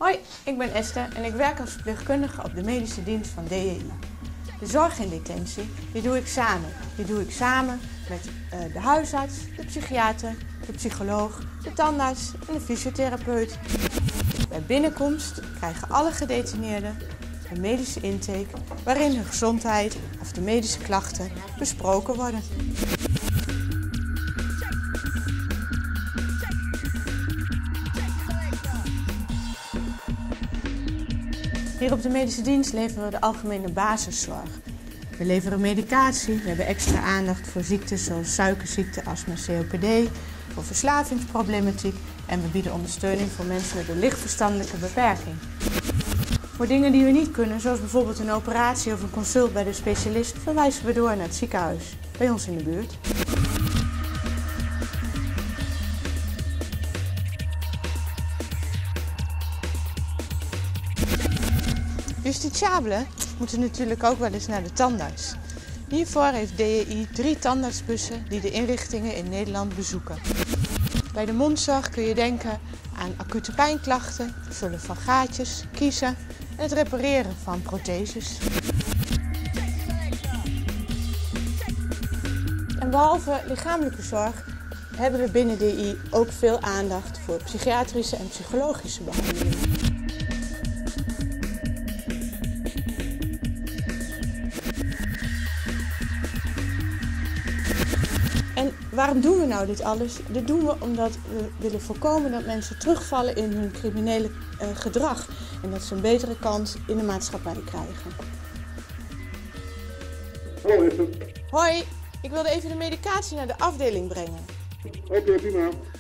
Hoi, ik ben Esther en ik werk als verpleegkundige op de medische dienst van DEI. De zorg in detentie, die doe ik samen. Die doe ik samen met de huisarts, de psychiater, de psycholoog, de tandarts en de fysiotherapeut. Bij binnenkomst krijgen alle gedetineerden een medische intake waarin hun gezondheid of de medische klachten besproken worden. Hier op de medische dienst leveren we de algemene basiszorg. We leveren medicatie, we hebben extra aandacht voor ziektes zoals suikerziekte, astma, COPD, voor verslavingsproblematiek en we bieden ondersteuning voor mensen met een licht verstandelijke beperking. Voor dingen die we niet kunnen, zoals bijvoorbeeld een operatie of een consult bij de specialist, verwijzen we door naar het ziekenhuis, bij ons in de buurt. Justitiabelen moeten natuurlijk ook wel eens naar de tandarts. Hiervoor heeft DEI 3 tandartsbussen die de inrichtingen in Nederland bezoeken. Bij de mondzorg kun je denken aan acute pijnklachten, het vullen van gaatjes, kiezen en het repareren van protheses. En behalve lichamelijke zorg hebben we binnen DEI ook veel aandacht voor psychiatrische en psychologische behandelingen. En waarom doen we nou dit alles? Dit doen we omdat we willen voorkomen dat mensen terugvallen in hun criminele gedrag. En dat ze een betere kans in de maatschappij krijgen. Hallo Esther. Hoi, ik wilde even de medicatie naar de afdeling brengen. Oké, prima.